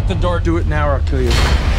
the door. Do it now or I'll kill you.